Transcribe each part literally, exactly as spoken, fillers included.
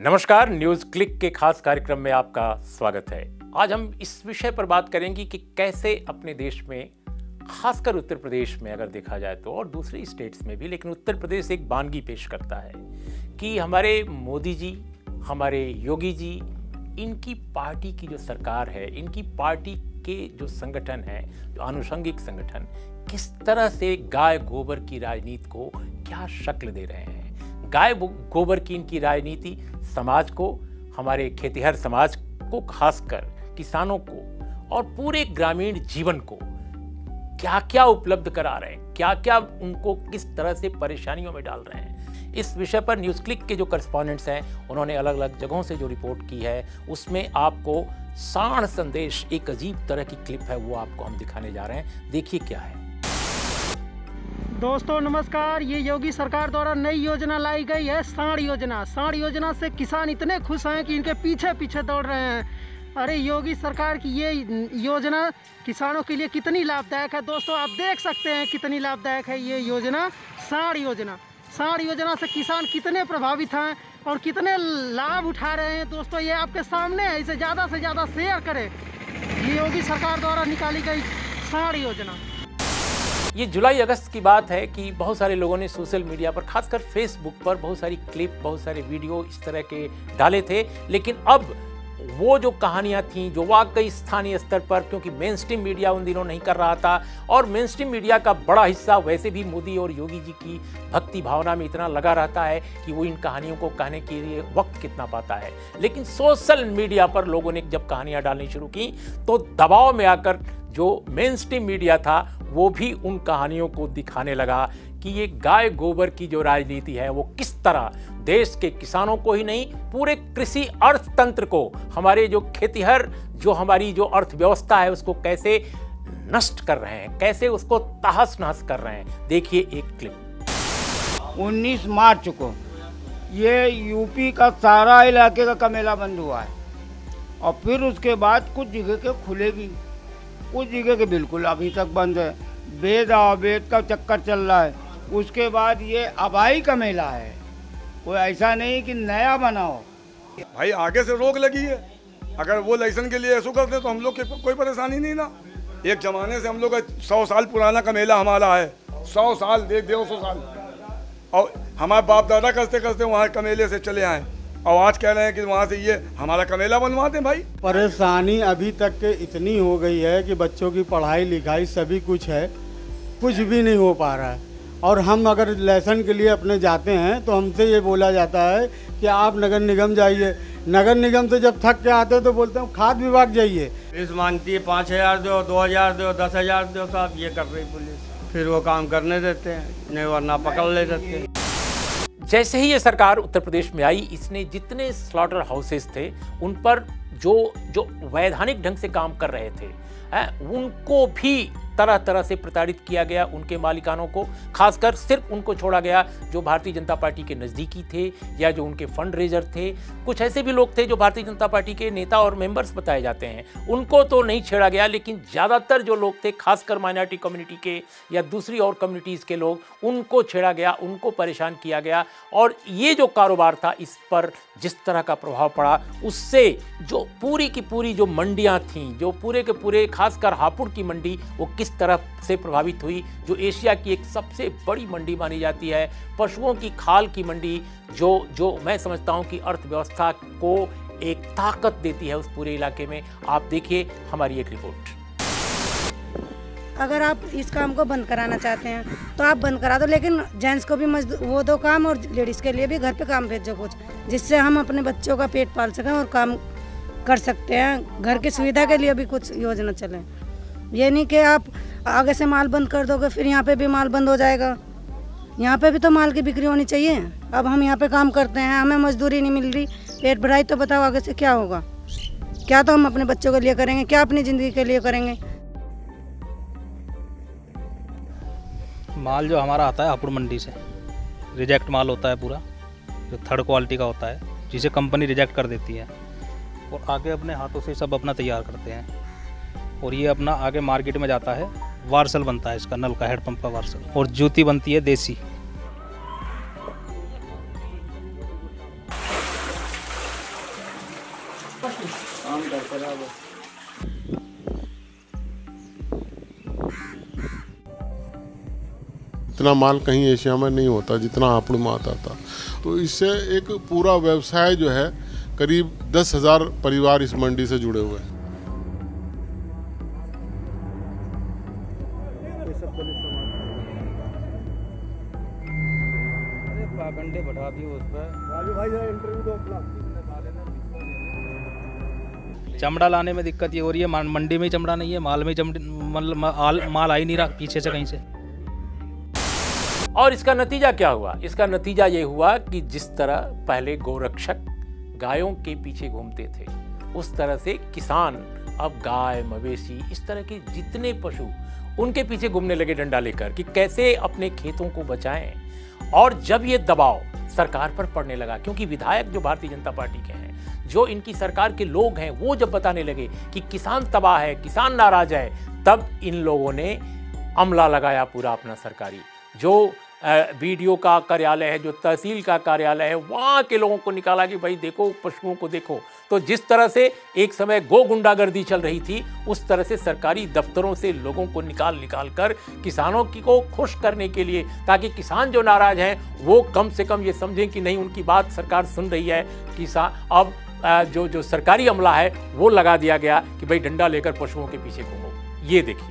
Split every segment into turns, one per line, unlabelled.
नमस्कार, news click के खास कार्यक्रम में आपका स्वागत है। आज हम इस विषय पर बात करेंगे कि कैसे अपने देश में, खासकर उत्तर प्रदेश में अगर देखा जाए तो, और दूसरे स्टेट्स में भी, लेकिन उत्तर प्रदेश एक वानगी पेश करता है कि हमारे मोदी जी, हमारे योगी जी, इनकी पार्टी की जो सरकार है, इनकी पार्टी के जो संगठन है, जो आनुषंगिक संगठन, किस तरह से गाय गोबर की राजनीति को क्या शक्ल दे रहे हैं। गाय गोबर की इनकी राजनीति समाज को, हमारे खेतिहर समाज को, खासकर किसानों को और पूरे ग्रामीण जीवन को क्या क्या उपलब्ध करा रहे हैं, क्या क्या उनको किस तरह से परेशानियों में डाल रहे हैं। इस विषय पर न्यूज़ क्लिक के जो करस्पॉन्डेंट्स हैं, उन्होंने अलग अलग जगहों से जो रिपोर्ट की है, उसमें आपको साण संदेश, एक अजीब तरह की क्लिप है, वो आपको हम दिखाने जा रहे हैं। देखिए क्या है।
दोस्तों नमस्कार, ये योगी सरकार द्वारा नई योजना लाई गई है, साण योजना। साण योजना से किसान इतने खुश हैं कि इनके पीछे पीछे दौड़ रहे हैं। अरे योगी सरकार की ये योजना किसानों के लिए कितनी लाभदायक है। दोस्तों आप देख सकते हैं कितनी लाभदायक है ये योजना, साण योजना। साण योजना से किसान कितने प्रभावित हैं और कितने लाभ उठा रहे हैं। दोस्तों ये आपके सामने है, इसे ज़्यादा से ज़्यादा शेयर करें। ये योगी सरकार द्वारा निकाली गई साण योजना।
ये जुलाई अगस्त की बात है कि बहुत सारे लोगों ने सोशल मीडिया पर, खासकर फेसबुक पर, बहुत सारी क्लिप, बहुत सारे वीडियो इस तरह के डाले थे। लेकिन अब वो जो कहानियां थीं, जो वाकई स्थानीय स्तर पर, क्योंकि मेन स्ट्रीम मीडिया उन दिनों नहीं कर रहा था, और मेन स्ट्रीम मीडिया का बड़ा हिस्सा वैसे भी मोदी और योगी जी की भक्ति भावना में इतना लगा रहता है कि वो इन कहानियों को कहने के लिए वक्त कितना पाता है। लेकिन सोशल मीडिया पर लोगों ने जब कहानियां डालनी शुरू की तो दबाव में आकर जो मेन स्ट्रीम मीडिया था वो भी उन कहानियों को दिखाने लगा कि ये गाय गोबर की जो राजनीति है वो किस तरह देश के किसानों को ही नहीं, पूरे कृषि अर्थतंत्र को, हमारे जो खेतिहर, जो हमारी जो अर्थव्यवस्था है, उसको कैसे नष्ट कर रहे हैं, कैसे उसको तहस नहस कर रहे हैं। देखिए एक क्लिप।
उन्नीस मार्च को ये यूपी का सारा इलाके का कमेला बंद हुआ है और फिर उसके बाद कुछ जगह के खुलेगी, कुछ जगह के बिल्कुल अभी तक बंद है। वेद अवेद का चक्कर चल रहा है। उसके बाद ये अबाई का मेला है, कोई ऐसा नहीं कि नया बनाओ।
भाई आगे से रोक लगी है, अगर वो लाइसेंस के लिए ऐसा करते तो हम लोग की कोई परेशानी नहीं ना। एक जमाने से हम लोग का सौ साल पुराना का मेला हमारा है, सौ साल देख दो सौ साल, और हमारे बाप दादा करते करते वहाँ का मेले से चले आए, और आज कह रहे हैं कि वहाँ से ये हमारा कमेला बनवाते हैं। भाई
परेशानी अभी तक के इतनी हो गई है कि बच्चों की पढ़ाई लिखाई सभी कुछ है, कुछ भी नहीं हो पा रहा है। और हम अगर लेसन के लिए अपने जाते हैं तो हमसे ये बोला जाता है कि आप नगर निगम जाइए। नगर निगम से जब थक के आते हैं तो बोलते हैं खाद विभाग जाइए।
पुलिस मांगती है पाँच हज़ार दो, दो हज़ार दो, दस हज़ार दो, साहब ये कर रही पुलिस, फिर वो काम करने देते हैं, नहीं वरना पकड़ ले देते हैं।
जैसे ही ये सरकार उत्तर प्रदेश में आई, इसने जितने स्लॉटर हाउसेस थे उन पर जो जो वैधानिक ढंग से काम कर रहे थे है, उनको भी तरह तरह से प्रताड़ित किया गया। उनके मालिकानों को, खासकर सिर्फ उनको छोड़ा गया जो भारतीय जनता पार्टी के नज़दीकी थे या जो उनके फंड रेजर थे। कुछ ऐसे भी लोग थे जो भारतीय जनता पार्टी के नेता और मेंबर्स बताए जाते हैं, उनको तो नहीं छेड़ा गया। लेकिन ज़्यादातर जो लोग थे, खासकर माइनॉरिटी कम्युनिटी के या दूसरी और कम्युनिटीज़ के लोग, उनको छेड़ा गया, उनको परेशान किया गया। और ये जो कारोबार था, इस पर जिस तरह का प्रभाव पड़ा, उससे जो पूरी की पूरी जो मंडियाँ थीं, जो पूरे के पूरे, खासकर हापुड़ की मंडी, वो किस तरह से प्रभावित हुई, जो एशिया की एक सबसे बड़ी मंडी मानी जाती है, पशुओं की खाल की मंडी, जो जो मैं समझता हूं कि अर्थव्यवस्था को एक ताकत देती है उस पूरे इलाके में। आप देखिए हमारी एक रिपोर्ट।
अगर आप इस काम को बंद कराना चाहते हैं तो आप बंद करा दो, लेकिन जेंट्स को भी मजदूर वो दो काम, और लेडीज़ के लिए भी घर पे काम भेजो कुछ, जिससे हम अपने बच्चों का पेट पाल सकें और काम कर सकते हैं। घर की सुविधा के लिए भी कुछ योजना चले। ये नहीं कि आप आगे से माल बंद कर दोगे फिर यहाँ पे भी माल बंद हो जाएगा। यहाँ पे भी तो माल की बिक्री होनी चाहिए। अब हम यहाँ पे काम करते हैं, हमें मजदूरी नहीं मिल रही, पेट भराई, तो बताओ आगे से क्या होगा। क्या तो हम अपने बच्चों के लिए करेंगे, क्या अपनी ज़िंदगी के लिए करेंगे।
माल जो हमारा आता है हापुड़ मंडी से, रिजेक्ट माल होता है पूरा, जो थर्ड क्वालिटी का होता है, जिसे कंपनी रिजेक्ट कर देती है और आगे अपने हाथों से सब अपना तैयार करते हैं। और ये अपना आगे मार्केट में जाता है, वार्सल बनता है इसका, नल का हेडपंप का वार्सल, और जूती बनती है देसी।
इतना माल कहीं एशिया में नहीं होता जितना हापुड़ में आता था। तो इससे एक पूरा व्यवसाय जो है, करीब दस हजार परिवार इस मंडी से जुड़े हुए हैं।
घंटे बढ़ा दिए उस पर। चमड़ा लाने में दिक्कत ये हो रही है, मंडी में चमड़ा नहीं है, माल में चमड़ा माल माल आ ही नहीं रहा पीछे से कहीं से।
और इसका नतीजा क्या हुआ? इसका नतीजा ये हुआ कि जिस तरह पहले गोरक्षक गायों के पीछे घूमते थे, उस तरह से किसान अब गाय, मवेशी, इस तरह के जितने पशु उनके पीछे घूमने लगे डंडा लेकर कि कैसे अपने खेतों को बचाएं। और जब ये दबाव सरकार पर पड़ने लगा, क्योंकि विधायक जो भारतीय जनता पार्टी के हैं, जो इनकी सरकार के लोग हैं, वो जब बताने लगे कि किसान तबाह है, किसान नाराज है, तब इन लोगों ने अमला लगाया पूरा अपना सरकारी। जो बीडीओ का कार्यालय है, जो तहसील का कार्यालय है, वहाँ के लोगों को निकाला कि भाई देखो, पशुओं को देखो। तो जिस तरह से एक समय गो गुंडागर्दी चल रही थी, उस तरह से सरकारी दफ्तरों से लोगों को निकाल निकाल कर किसानों की को खुश करने के लिए, ताकि किसान जो नाराज हैं वो कम से कम ये समझें कि नहीं, उनकी बात सरकार सुन रही है। किसान अब जो जो सरकारी अमला है वो लगा दिया गया कि भाई डंडा लेकर पशुओं के पीछे घूमो। ये देखिए,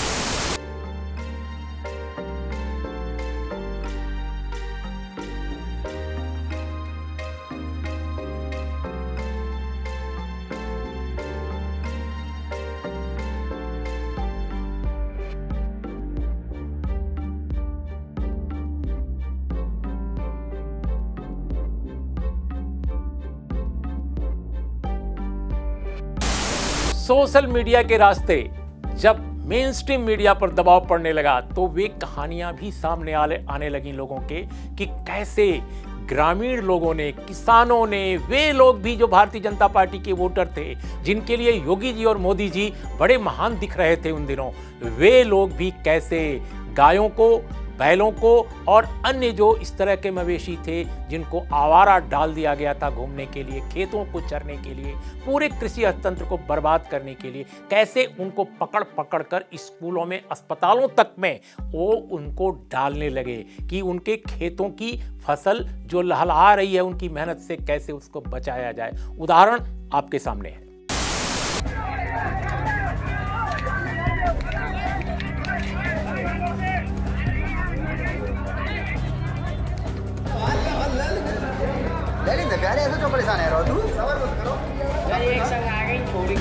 सोशल मीडिया के रास्ते जब मेन स्ट्रीम मीडिया पर दबाव पड़ने लगा, तो वे कहानियां भी सामने आने आने लगी लोगों के कि कैसे ग्रामीण लोगों ने, किसानों ने, वे लोग भी जो भारतीय जनता पार्टी के वोटर थे, जिनके लिए योगी जी और मोदी जी बड़े महान दिख रहे थे उन दिनों, वे लोग भी कैसे गायों को, बैलों को और अन्य जो इस तरह के मवेशी थे जिनको आवारा डाल दिया गया था घूमने के लिए, खेतों को चरने के लिए, पूरे कृषि अर्थतंत्र को बर्बाद करने के लिए, कैसे उनको पकड़ पकड़ कर स्कूलों में, अस्पतालों तक में वो उनको डालने लगे कि उनके खेतों की फसल जो लहलहा रही है उनकी मेहनत से कैसे उसको बचाया जाए। उदाहरण आपके सामने है।
प्यारे ऐसे क्यों परेशान है? तू सवाल मत करो यार, एक संग आ गई थोड़ी।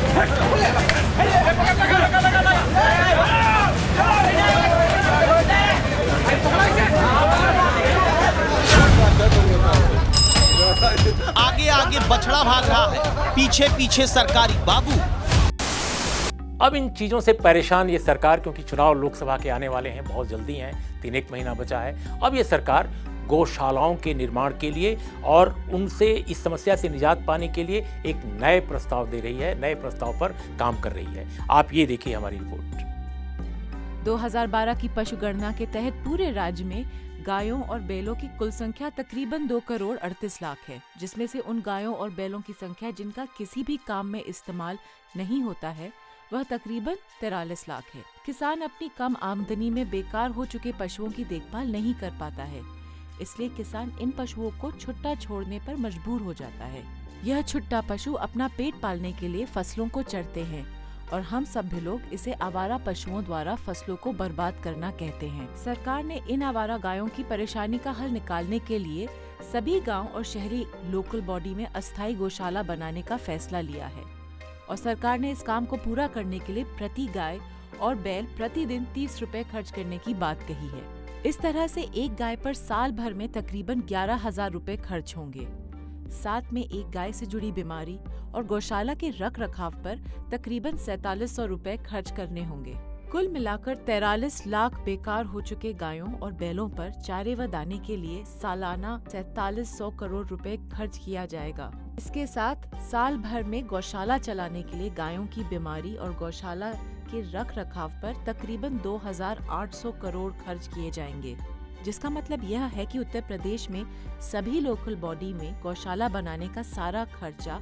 आगे आगे बछड़ा भाग रहा है, पीछे पीछे सरकारी बाबू।
अब इन चीज़ों से परेशान ये सरकार, क्योंकि चुनाव लोकसभा के आने वाले हैं, बहुत जल्दी हैं, तीन एक महीना बचा है। अब ये सरकार गौशालाओं के निर्माण के लिए और उनसे इस समस्या से निजात पाने के लिए एक नए प्रस्ताव दे रही है, नए प्रस्ताव पर काम कर रही है। आप ये देखिए हमारी रिपोर्ट।
दो हज़ार बारह की पशु गणना के तहत पूरे राज्य में गायों और बैलों की कुल संख्या तकरीबन दो करोड़ अड़तीस लाख है, जिसमें से उन गायों और बैलों की संख्या जिनका किसी भी काम में इस्तेमाल नहीं होता है वह तकरीबन तिरालीस लाख है। किसान अपनी कम आमदनी में बेकार हो चुके पशुओं की देखभाल नहीं कर पाता है, इसलिए किसान इन पशुओं को छुट्टा छोड़ने पर मजबूर हो जाता है। यह छुट्टा पशु अपना पेट पालने के लिए फसलों को चरते हैं और हम सभी लोग इसे आवारा पशुओं द्वारा फसलों को बर्बाद करना कहते हैं। सरकार ने इन आवारा गायों की परेशानी का हल निकालने के लिए सभी गांव और शहरी लोकल बॉडी में अस्थायी गौशाला बनाने का फैसला लिया है और सरकार ने इस काम को पूरा करने के लिए प्रति गाय और बैल प्रतिदिन तीस रुपए खर्च करने की बात कही है। इस तरह से एक गाय पर साल भर में तकरीबन ग्यारह हजार रुपए खर्च होंगे। साथ में एक गाय से जुड़ी बीमारी और गौशाला के रख रखाव पर तकरीबन सैतालीस सौ रुपए खर्च करने होंगे। कुल मिलाकर तैतालीस लाख बेकार हो चुके गायों और बैलों पर चारे व दाने के लिए सालाना सैतालीस सौ करोड़ रुपए खर्च किया जाएगा। इसके साथ साल भर में गौशाला चलाने के लिए गायों की बीमारी और गौशाला के रख रखाव पर तकरीबन दो हज़ार आठ सौ करोड़ खर्च किए जाएंगे, जिसका मतलब यह है कि उत्तर प्रदेश में सभी लोकल बॉडी में गौशाला बनाने का सारा खर्चा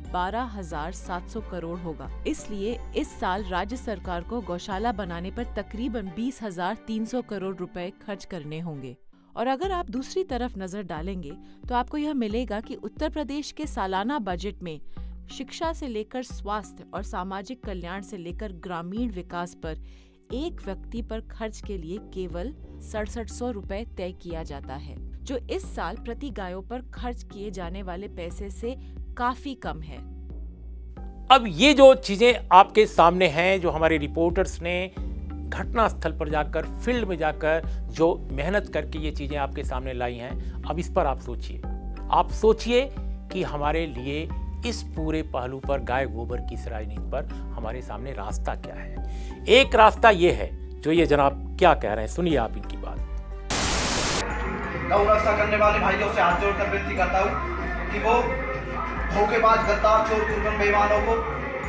बारह हजार सात सौ करोड़ होगा। इसलिए इस साल राज्य सरकार को गौशाला बनाने पर तकरीबन बीस हजार तीन सौ करोड़ रुपए खर्च करने होंगे। और अगर आप दूसरी तरफ नजर डालेंगे तो आपको यह मिलेगा कि उत्तर प्रदेश के सालाना बजट में शिक्षा से लेकर स्वास्थ्य और सामाजिक कल्याण से लेकर ग्रामीण विकास पर एक व्यक्ति पर खर्च के लिए केवल सड़सठ सौ रुपए तय किया जाता है, जो इस साल प्रति गायों पर खर्च किए जाने वाले पैसे से काफी कम है।
अब ये जो चीजें आपके सामने हैं, जो हमारे रिपोर्टर्स ने घटना स्थल पर जाकर, फील्ड में जाकर जो मेहनत करके ये चीजें आपके सामने लाई हैं, अब इस पर आप सोचिए। आप सोचिए कि हमारे लिए इस पूरे पहलू पर, गाय गोबर की इस राजनीति पर हमारे सामने रास्ता क्या है। एक रास्ता ये है जो ये जनाब क्या कह रहे हैं, सुनिए आप इनकी बात।
गौ रक्षा करने वाले भाइयों से हाथ जोड़कर विनती करता हूँ कि वो धोखेबाज, गद्दार, चोर, दुर्गम बेईमानों को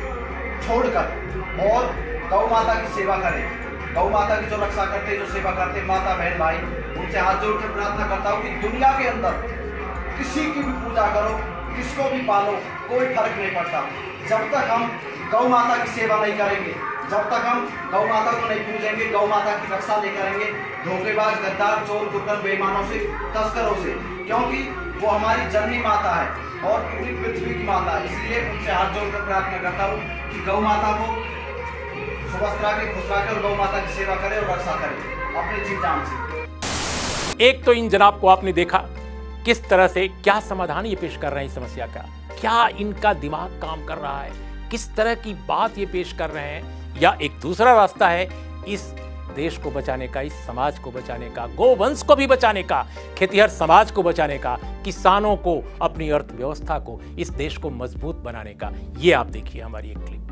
छोड़कर और गौ माता की सेवा करें। गौ माता की जो रक्षा करते, जो सेवा करते माता बहन भाई, उनसे हाथ जोड़कर प्रार्थना करता हूँ कि दुनिया के अंदर किसी की भी पूजा करो, किसको भी पालो, कोई फर्क नहीं पड़ता। जब तक हम गौ माता की सेवा नहीं करेंगे, जब तक हम गौ माता को नहीं पूजेंगे, गौ माता की रक्षा नहीं करेंगे धोखेबाज, गद्दार, चोर, दुर्गम बेईमानों से, तस्करों से, क्योंकि वो हमारी जननी माता है और पूरी पृथ्वी की माता है। इसलिए उनसे हाथ जोड़कर प्रार्थना करता हूँ कि गौ माता को स्वस्थ रखे, खुश रखे और गौ माता की सेवा करे और रक्षा करे अपनी जीव जान से।
एक तो इन जनाब को आपने देखा किस तरह से, क्या समाधान ये पेश कर रहे हैं इस समस्या का, क्या इनका दिमाग काम कर रहा है, किस तरह की बात ये पेश कर रहे हैं। या एक दूसरा रास्ता है इस देश को बचाने का, इस समाज को बचाने का, गोवंश को भी बचाने का, खेतीहर समाज को बचाने का, किसानों को, अपनी अर्थव्यवस्था को, इस देश को मजबूत बनाने का। ये आप देखिए हमारी एक क्लिप।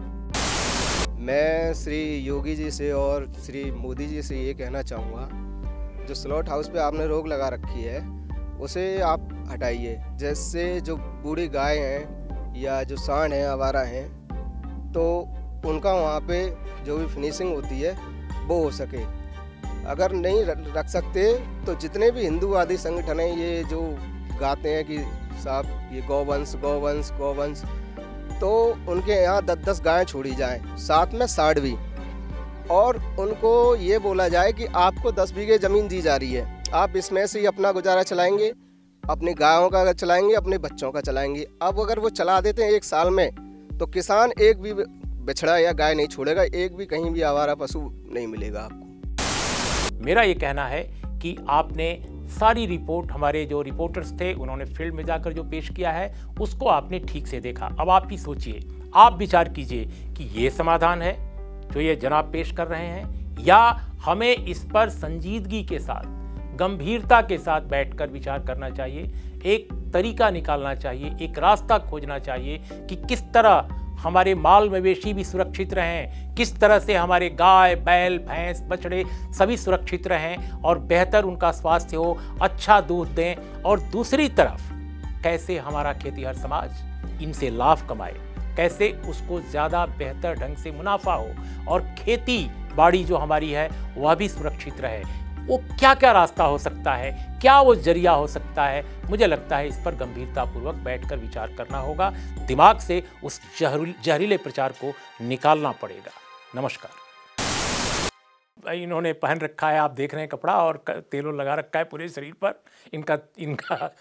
मैं श्री योगी जी से और श्री मोदी जी से ये कहना चाहूँगा, जो स्लॉट हाउस पे आपने रोक लगा रखी है उसे आप हटाइए। जैसे जो बूढ़ी गाय हैं या जो सांड हैं, आवारा हैं, तो उनका वहाँ पे जो भी फिनिशिंग होती है वो हो सके। अगर नहीं रख सकते तो जितने भी हिंदूवादी संगठन हैं ये जो गाते हैं कि साहब ये गौवंश गौवंश गौवंश, तो उनके यहाँ दस दस गायें छोड़ी जाएं, साथ में सांड भी, और उनको ये बोला जाए कि आपको दस बीघे ज़मीन दी जा रही है, आप इसमें से ही अपना गुजारा चलाएंगे, अपनी गायों का चलाएंगे, अपने बच्चों का चलाएंगे। अब अगर वो चला देते हैं एक साल में, तो किसान एक भी बछड़ा या गाय नहीं छोड़ेगा, एक भी कहीं भी आवारा पशु नहीं मिलेगा आपको।
मेरा ये कहना है कि आपने सारी रिपोर्ट, हमारे जो रिपोर्टर्स थे उन्होंने फील्ड में जाकर जो पेश किया है उसको आपने ठीक से देखा। अब आप ही सोचिए, आप विचार कीजिए कि ये समाधान है जो ये जनाब पेश कर रहे हैं, या हमें इस पर संजीदगी के साथ, गंभीरता के साथ बैठकर विचार करना चाहिए, एक तरीका निकालना चाहिए, एक रास्ता खोजना चाहिए कि किस तरह हमारे माल मवेशी भी सुरक्षित रहें, किस तरह से हमारे गाय, बैल, भैंस, बछड़े सभी सुरक्षित रहें और बेहतर उनका स्वास्थ्य हो, अच्छा दूध दें, और दूसरी तरफ कैसे हमारा खेतीहर समाज इनसे लाभ कमाए, कैसे उसको ज़्यादा बेहतर ढंग से मुनाफा हो और खेती बाड़ी जो हमारी है वह भी सुरक्षित रहे। वो क्या क्या रास्ता हो सकता है, क्या वो जरिया हो सकता है, मुझे लगता है इस पर गंभीरतापूर्वक बैठकर विचार करना होगा। दिमाग से उस जहरीले प्रचार को निकालना पड़ेगा। नमस्कार। इन्होंने पहन रखा है, आप देख रहे हैं कपड़ा, और तेलों लगा रखा है पूरे शरीर पर इनका इनका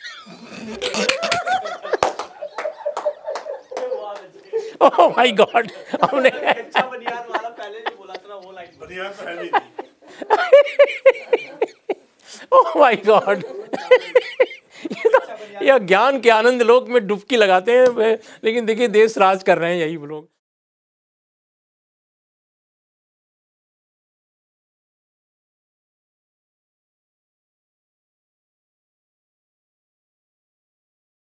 ओह माय गॉड, हमने अच्छा बनियान वाला पहले नहीं बोला था, वो लाइन बनियान पहले थी। ओह माय गॉड, ये ज्ञान के आनंद लोक में डुबकी लगाते हैं, लेकिन देखिए देश राज कर रहे हैं यही लोग।